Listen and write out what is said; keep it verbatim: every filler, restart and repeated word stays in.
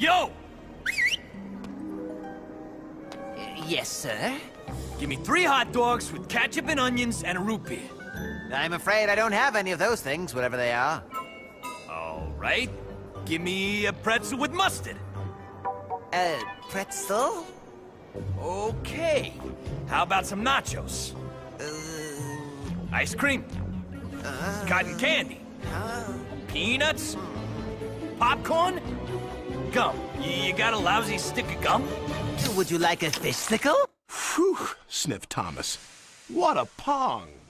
Yo! Yes, sir? Give me three hot dogs with ketchup and onions and a root beer. I'm afraid I don't have any of those things, whatever they are. All right. Give me a pretzel with mustard. Uh, pretzel? Okay. How about some nachos? Uh, Ice cream? uh, Cotton candy? uh, Peanuts? Popcorn? Gum. You, you got a lousy stick of gum? would you like a Fishsicle? Phew, sniffed Thomas. What a pong.